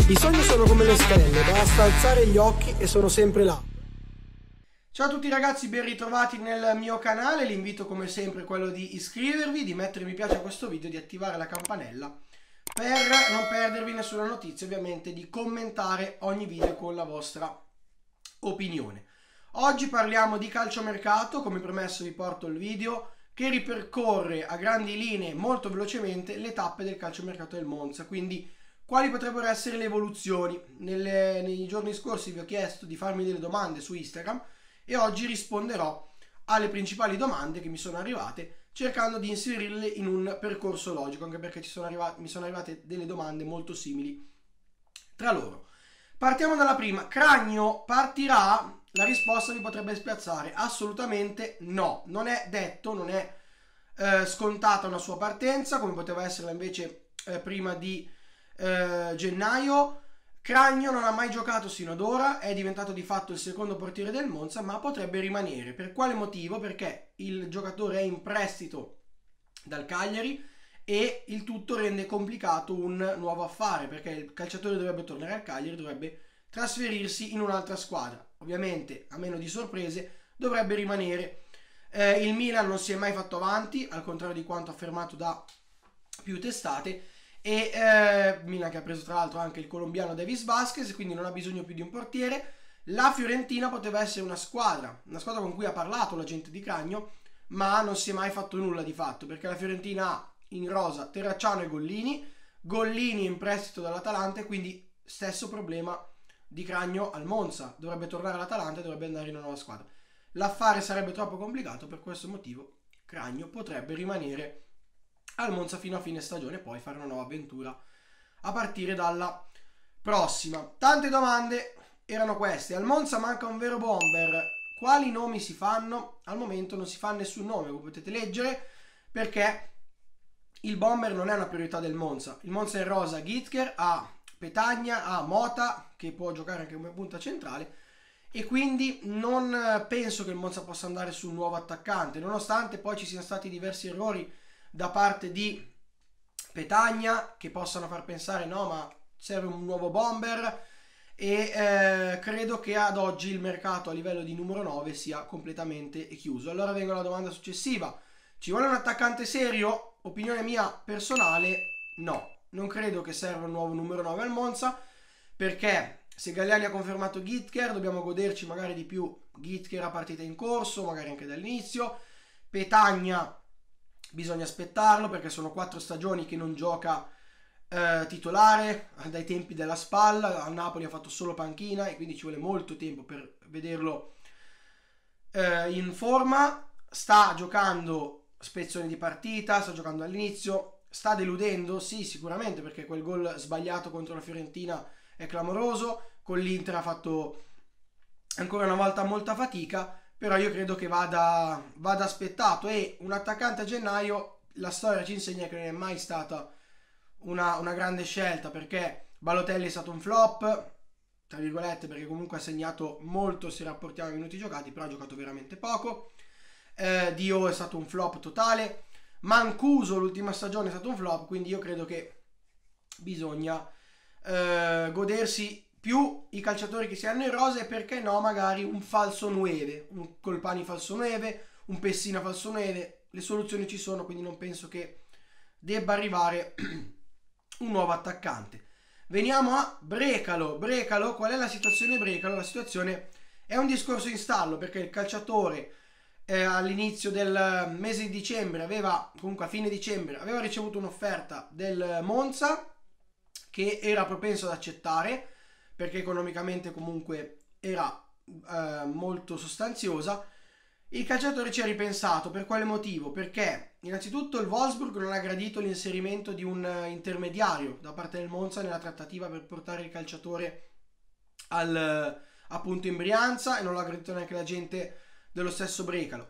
I sogni sono come le stelle, basta alzare gli occhi e sono sempre là. Ciao a tutti ragazzi, ben ritrovati nel mio canale. L'invito come sempre è quello di iscrivervi, di mettere mi piace a questo video, di attivare la campanella per non perdervi nessuna notizia, ovviamente di commentare ogni video con la vostra opinione. Oggi parliamo di calciomercato, come promesso vi porto il video che ripercorre a grandi linee molto velocemente le tappe del calciomercato del Monza, quindi quali potrebbero essere le evoluzioni. Nei giorni scorsi vi ho chiesto di farmi delle domande su Instagram e oggi risponderò alle principali domande che mi sono arrivate, cercando di inserirle in un percorso logico, anche perché mi sono arrivate delle domande molto simili tra loro. Partiamo dalla prima. Cragno partirà? La risposta vi potrebbe spiazzare. Assolutamente no. Non è detto, non è scontata una sua partenza, come poteva essere invece prima di gennaio. Cragno non ha mai giocato sino ad ora, è diventato di fatto il secondo portiere del Monza, ma potrebbe rimanere. Per quale motivo? Perché il giocatore è in prestito dal Cagliari e il tutto rende complicato un nuovo affare, perché il calciatore dovrebbe tornare al Cagliari, dovrebbe trasferirsi in un'altra squadra. Ovviamente, a meno di sorprese, dovrebbe rimanere. Il Milan non si è mai fatto avanti, al contrario di quanto affermato da più testate, e Milan che ha preso tra l'altro anche il colombiano Davis Vázquez, quindi non ha bisogno più di un portiere. La Fiorentina poteva essere una squadra con cui ha parlato la gente di Cragno, ma non si è mai fatto nulla di fatto, perché la Fiorentina ha in rosa Terracciano e Gollini in prestito dall'Atalanta, e quindi stesso problema di Cragno al Monza, dovrebbe tornare all'Atalanta e dovrebbe andare in una nuova squadra. L'affare sarebbe troppo complicato, per questo motivo Cragno potrebbe rimanere al Monza fino a fine stagione e poi fare una nuova avventura a partire dalla prossima. Tante domande erano queste. Al Monza manca un vero bomber, quali nomi si fanno? Al momento non si fa nessun nome, come potete leggere, perché il bomber non è una priorità del Monza. Il Monza è in rosa Ghittker, ha Petagna, ha Mota che può giocare anche come punta centrale, e quindi non penso che il Monza possa andare su un nuovo attaccante, nonostante poi ci siano stati diversi errori da parte di Petagna che possano far pensare no, ma serve un nuovo bomber, e credo che ad oggi il mercato a livello di numero 9 sia completamente chiuso. Allora vengo alla domanda successiva: ci vuole un attaccante serio? Opinione mia personale, no, non credo che serva un nuovo numero 9 al Monza, perché se Galliani ha confermato Ghittker dobbiamo goderci magari di più Ghittker a partita in corso, magari anche dall'inizio. Petagna bisogna aspettarlo, perché sono 4 stagioni che non gioca titolare, dai tempi della spalla. A Napoli ha fatto solo panchina e quindi ci vuole molto tempo per vederlo in forma. Sta giocando spezzoni di partita, sta giocando all'inizio, sta deludendo, sì, sicuramente, perché quel gol sbagliato contro la Fiorentina è clamoroso, con l'Inter ha fatto ancora una volta molta fatica, però io credo che vada aspettato. E un attaccante a gennaio, la storia ci insegna che non è mai stata una grande scelta, perché Balotelli è stato un flop, tra virgolette, perché comunque ha segnato molto se rapportiamo i minuti giocati, però ha giocato veramente poco. Dio è stato un flop totale, Mancuso l'ultima stagione è stato un flop, quindi io credo che bisogna godersi più i calciatori che si hanno in rosa, e perché no magari un falso 9, un Colpani falso 9, un Pessina falso 9. Le soluzioni ci sono, quindi non penso che debba arrivare un nuovo attaccante. Veniamo a Brecalo. Qual è la situazione Brecalo? La situazione è un discorso in stallo, perché il calciatore all'inizio del mese di dicembre comunque a fine dicembre aveva ricevuto un'offerta del Monza che era propenso ad accettare, perché economicamente comunque era molto sostanziosa. Il calciatore ci ha ripensato. Per quale motivo? Perché innanzitutto il Wolfsburg non ha gradito l'inserimento di un intermediario da parte del Monza nella trattativa per portare il calciatore appunto in Brianza, e non l'ha gradito neanche la gente dello stesso Brecalo.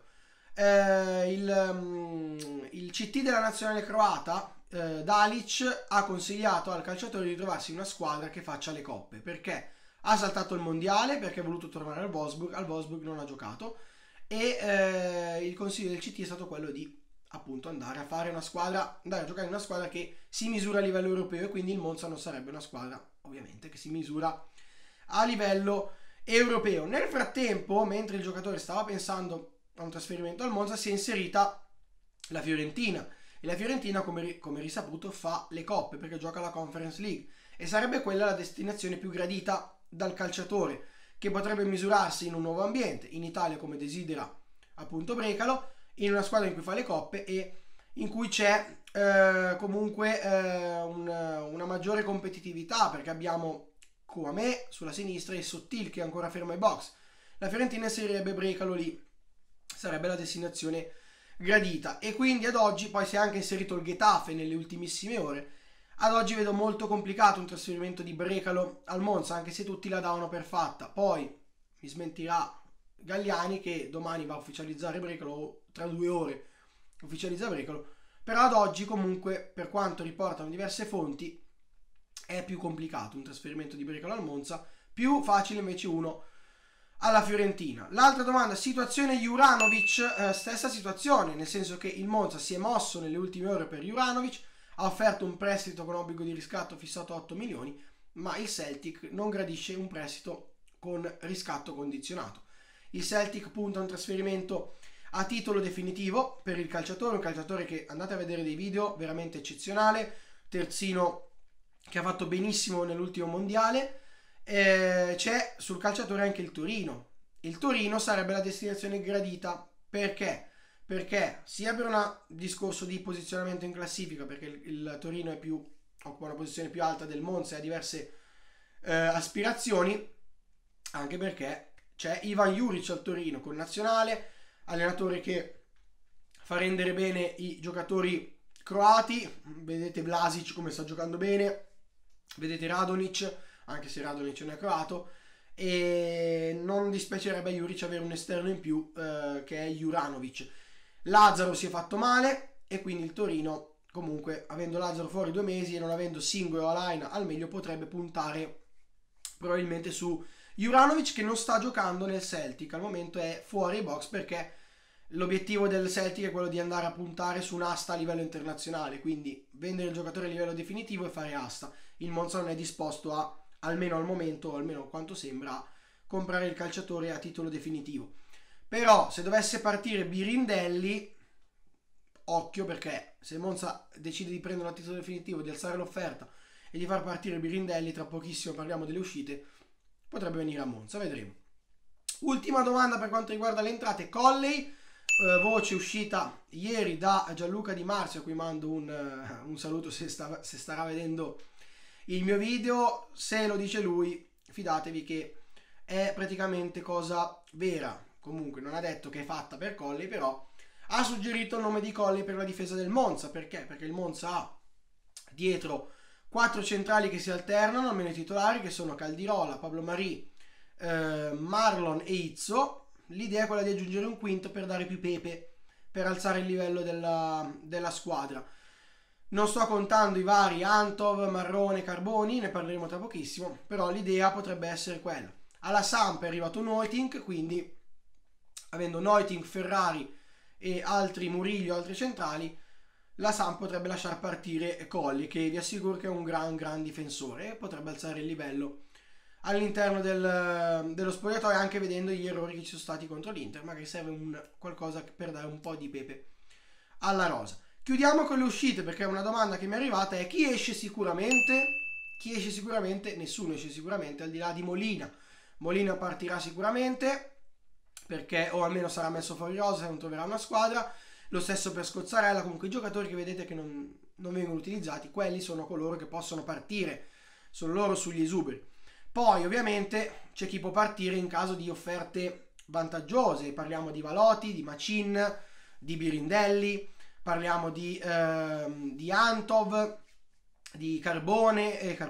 Il CT della nazionale croata, Dalic, ha consigliato al calciatore di trovarsi una squadra che faccia le coppe, perché ha saltato il mondiale, perché ha voluto tornare al Wolfsburg non ha giocato, e il consiglio del CT è stato quello di appunto andare a giocare in una squadra che si misura a livello europeo, e quindi il Monza non sarebbe una squadra ovviamente che si misura a livello europeo. Nel frattempo, mentre il giocatore stava pensando a un trasferimento al Monza, si è inserita la Fiorentina, e la Fiorentina come risaputo fa le coppe perché gioca la Conference League, e sarebbe quella la destinazione più gradita dal calciatore, che potrebbe misurarsi in un nuovo ambiente, in Italia come desidera appunto Brecalo, in una squadra in cui fa le coppe e in cui c'è comunque una maggiore competitività, perché abbiamo Kouamé sulla sinistra e Sottil che è ancora fermo ai box. La Fiorentina inserirebbe Brecalo lì, sarebbe la destinazione gradita, e quindi ad oggi, poi si è anche inserito il Getafe nelle ultimissime ore, ad oggi vedo molto complicato un trasferimento di Brecalo al Monza, anche se tutti la davano per fatta. Poi mi smentirà Galliani che domani va a ufficializzare Brecalo, o tra 2 ore ufficializza Brecalo, però ad oggi comunque, per quanto riportano diverse fonti, è più complicato un trasferimento di Brecalo al Monza, più facile invece uno alla Fiorentina. L'altra domanda, situazione Juranovic, stessa situazione, nel senso che il Monza si è mosso nelle ultime ore per Juranovic, ha offerto un prestito con obbligo di riscatto fissato a 8 milioni, ma il Celtic non gradisce un prestito con riscatto condizionato. Il Celtic punta a un trasferimento a titolo definitivo per il calciatore, un calciatore che, andate a vedere dei video, veramente eccezionale, terzino che ha fatto benissimo nell'ultimo mondiale. C'è sul calciatore anche il Torino. Il Torino sarebbe la destinazione gradita, perché? Perché sia per un discorso di posizionamento in classifica, perché il Torino occupa una posizione più alta del Monza e ha diverse aspirazioni, anche perché c'è Ivan Juric al Torino, con nazionale, allenatore che fa rendere bene i giocatori croati. Vedete Vlasic come sta giocando bene, vedete Radonic, anche se Radonic non è croato, e non dispiacerebbe a Juric avere un esterno in più che è Juranovic. Lazzaro si è fatto male e quindi il Torino, comunque, avendo Lazzaro fuori 2 mesi e non avendo Singo o Alaina al meglio, potrebbe puntare probabilmente su Juranovic, che non sta giocando nel Celtic, al momento è fuori ai box perché l'obiettivo del Celtic è quello di andare a puntare su un'asta a livello internazionale, quindi vendere il giocatore a livello definitivo e fare asta. Il Monza non è disposto a, almeno al momento, o almeno quanto sembra, comprare il calciatore a titolo definitivo. Però se dovesse partire Birindelli, occhio, perché se Monza decide di prendere a titolo definitivo, di alzare l'offerta e di far partire Birindelli, tra pochissimo parliamo delle uscite, potrebbe venire a Monza, vedremo. Ultima domanda per quanto riguarda le entrate, Colley, voce uscita ieri da Gianluca Di Marzio, a cui mando un saluto se starà vedendo il mio video. Se lo dice lui, fidatevi che è praticamente cosa vera. Comunque non ha detto che è fatta per Colley, però ha suggerito il nome di Colley per la difesa del Monza. Perché? Perché il Monza ha dietro 4 centrali che si alternano, almeno i titolari, che sono Caldirola, Pablo Marì, Marlon e Izzo. L'idea è quella di aggiungere un quinto per dare più pepe, per alzare il livello della squadra. Non sto contando i vari Antov, Marrone, Carboni, ne parleremo tra pochissimo, però l'idea potrebbe essere quella. Alla Samp è arrivato Neutink, quindi avendo Neutink, Ferrari e altri Murillo, altri centrali, la Samp potrebbe lasciar partire Colli, che vi assicuro che è un gran difensore e potrebbe alzare il livello all'interno dello spogliatoio, anche vedendo gli errori che ci sono stati contro l'Inter. Magari serve qualcosa per dare un po' di pepe alla rosa. Chiudiamo con le uscite, perché una domanda che mi è arrivata è: chi esce sicuramente? Chi esce sicuramente? Nessuno esce sicuramente, al di là di Molina. Molina partirà sicuramente, perché o almeno sarà messo fuori rosa se non troverà una squadra. Lo stesso per Scozzarella. Comunque i giocatori che vedete che non vengono utilizzati, quelli sono coloro che possono partire, sono loro sugli esuberi. Poi ovviamente c'è chi può partire in caso di offerte vantaggiose, parliamo di Valotti, di Macin, di Birindelli, parliamo di Antov, di Carboni,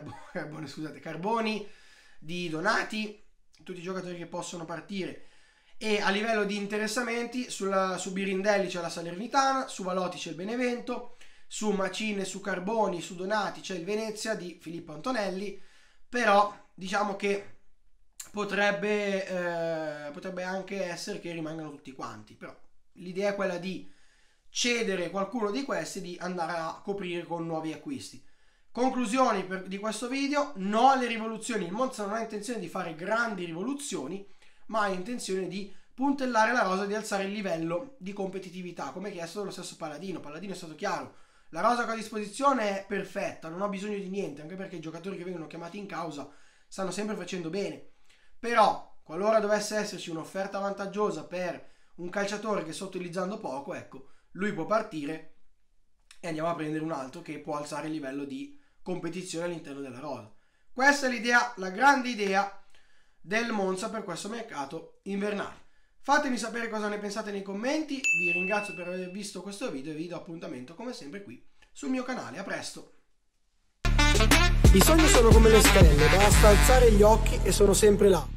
di Donati, tutti i giocatori che possono partire. E a livello di interessamenti, su Birindelli c'è la Salernitana, su Valotti c'è il Benevento, su Macin e su Carboni, su Donati c'è il Venezia di Filippo Antonelli. Però diciamo che potrebbe anche essere che rimangano tutti quanti, però l'idea è quella di cedere qualcuno di questi e di andare a coprire con nuovi acquisti. Conclusioni di questo video: no alle rivoluzioni. Il Monza non ha intenzione di fare grandi rivoluzioni, ma ha intenzione di puntellare la rosa, di alzare il livello di competitività, come chiesto dallo stesso Palladino. Palladino è stato chiaro: la rosa che ho a disposizione è perfetta, non ho bisogno di niente, anche perché i giocatori che vengono chiamati in causa stanno sempre facendo bene. Però, qualora dovesse esserci un'offerta vantaggiosa per un calciatore che sta utilizzando poco, ecco, lui può partire e andiamo a prendere un altro che può alzare il livello di competizione all'interno della rosa. Questa è l'idea, la grande idea del Monza per questo mercato invernale. Fatemi sapere cosa ne pensate nei commenti, vi ringrazio per aver visto questo video e vi do appuntamento come sempre qui sul mio canale. A presto! I sogni sono come le stelle, basta alzare gli occhi e sono sempre là.